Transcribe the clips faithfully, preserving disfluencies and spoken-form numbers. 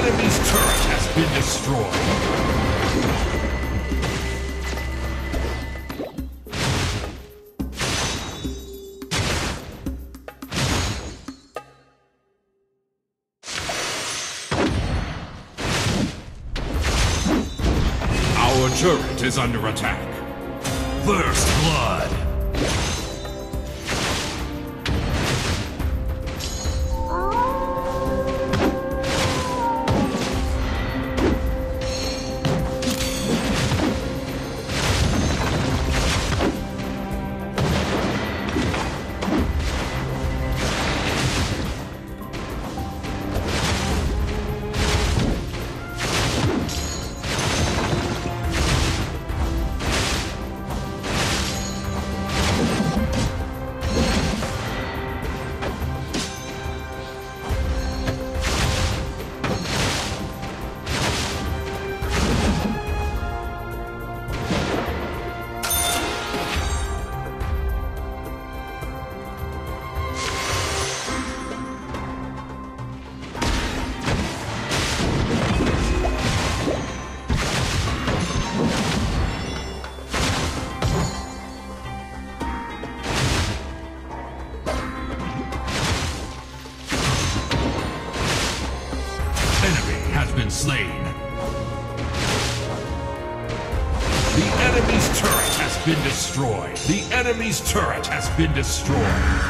enemy's turret has been destroyed. Our turret is under attack. First blood. Slain. The enemy's turret has been destroyed. The enemy's turret has been destroyed.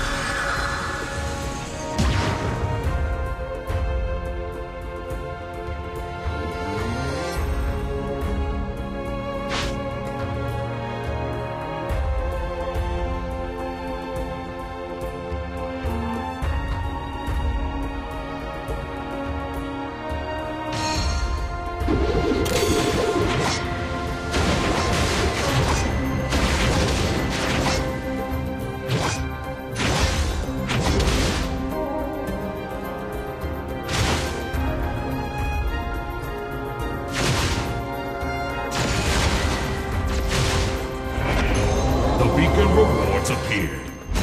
Beacon rewards appeared.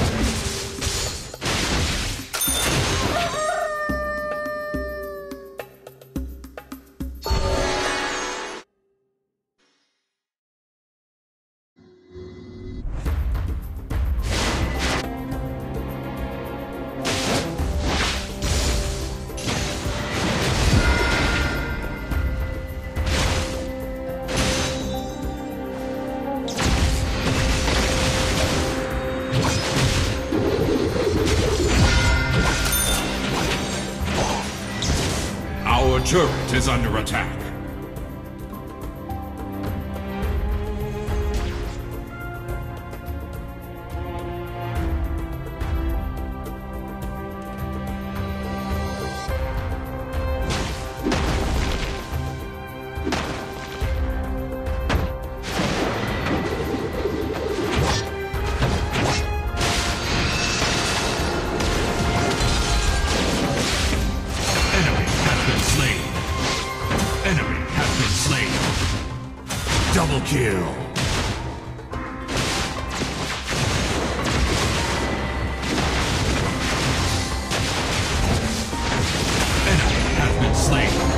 Our turret is under attack. Double kill. Enemy has been slain.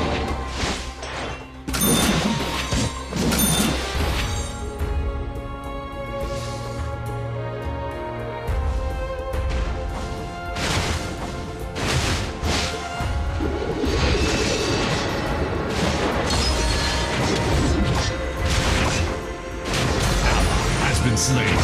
Slain.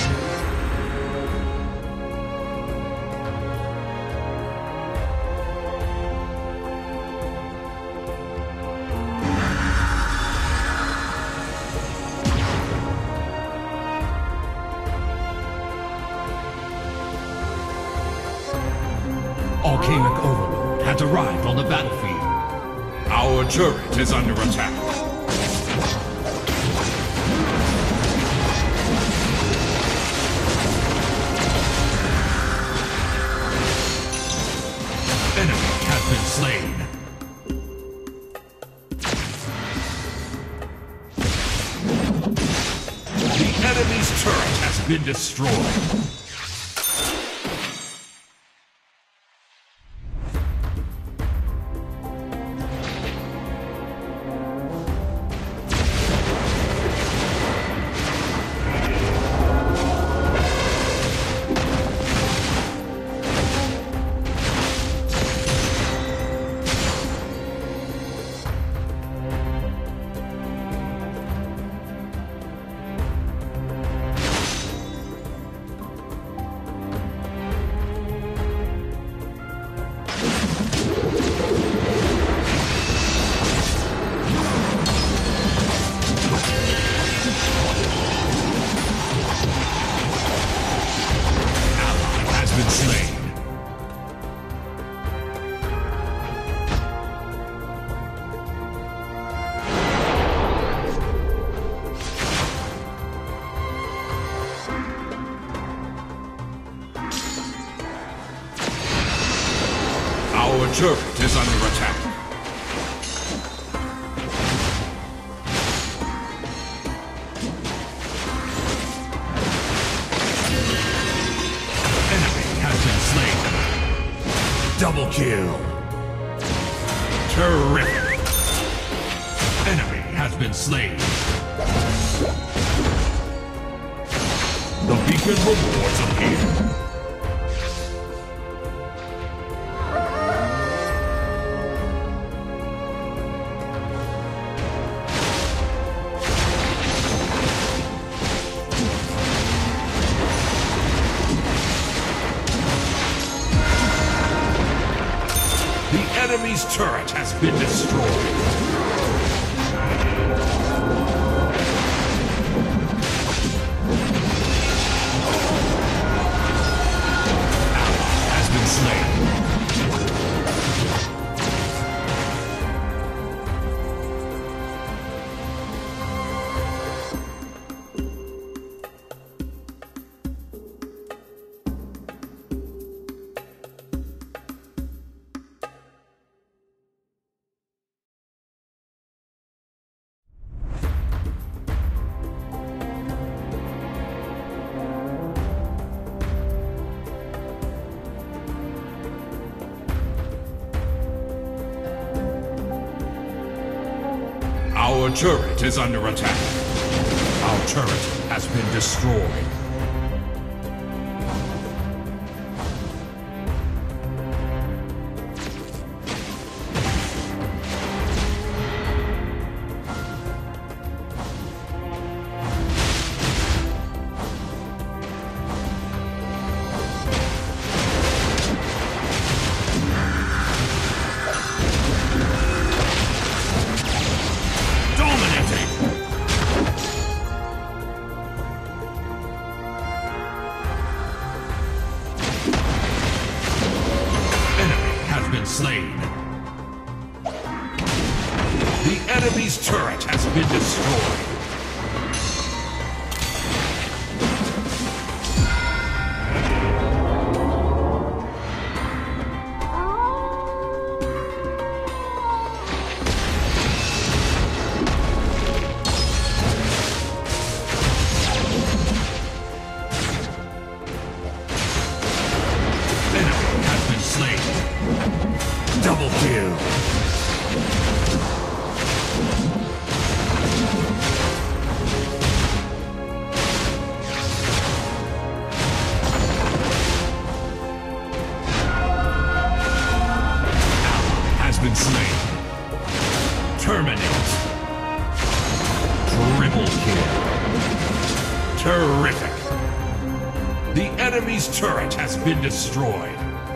Volcanic Overlord has arrived on the battlefield. Our turret is under attack. Enemy has been slain. The enemy's turret has been destroyed. turret is under attack. Enemy has been slain. Double kill. Terrific. Enemy has been slain. The beacon rewards appear. The enemy's turret has been destroyed. Our turret is under attack. Our turret has been destroyed. Slain. The enemy's turret has been destroyed. Enemy has been slain. Double kill. Ally has been slain. Terminate. Triple kill. Terrific. The enemy's turret has been destroyed.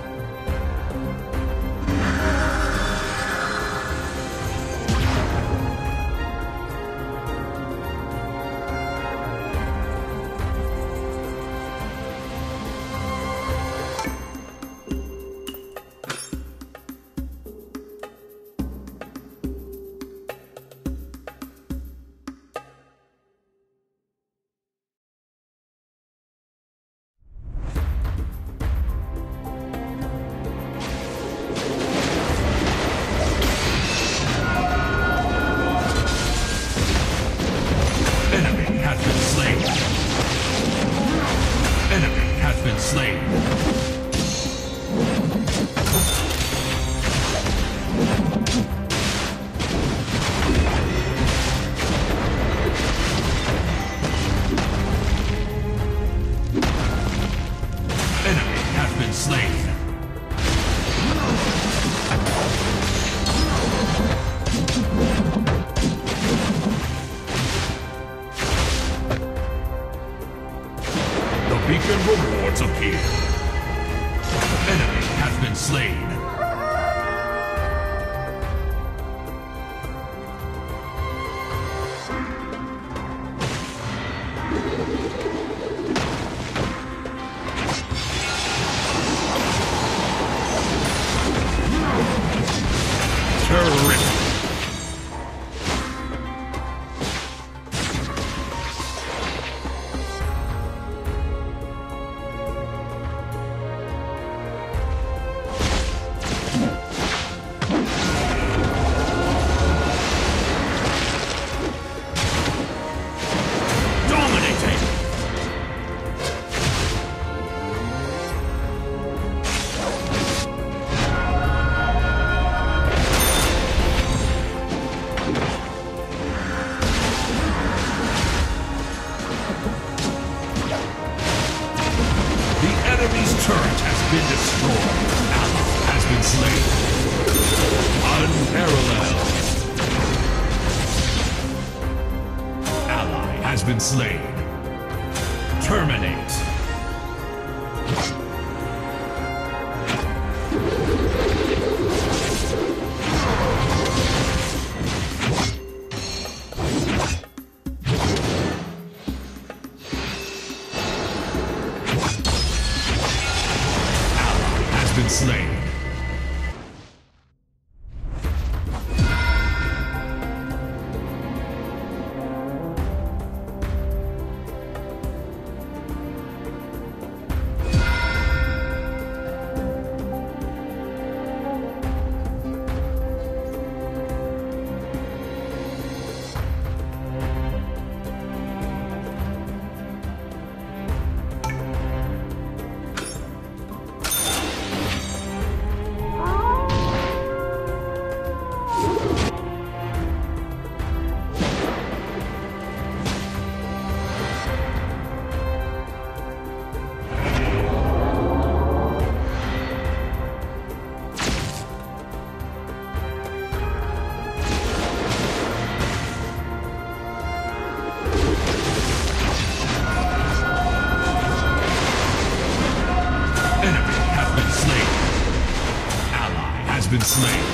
Slain. Enemy has been slain. The beacon rewards appear. Enemy has been slain. Terrific. slain. Terminate. Ally has been slain. Been slain.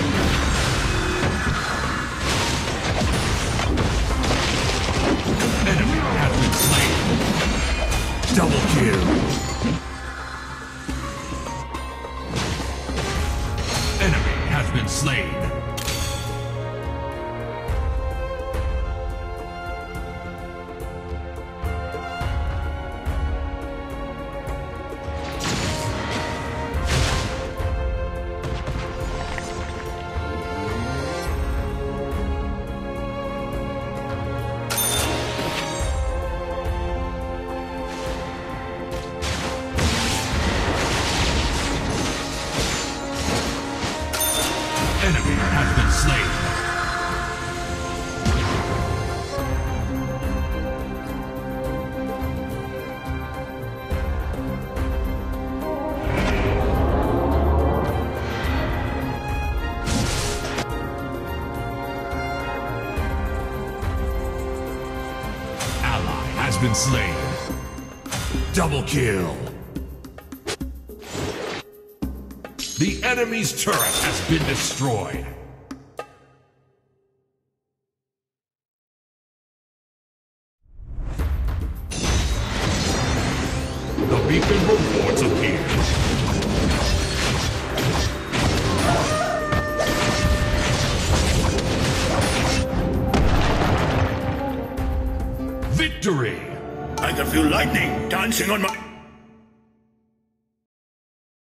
Enemy has been slain. Double kill. Enemy has been slain. Enemy has been slain. Ally has been slain. Double kill. The enemy's turret has been destroyed. The beacon rewards appear. Victory! I can feel lightning dancing on my...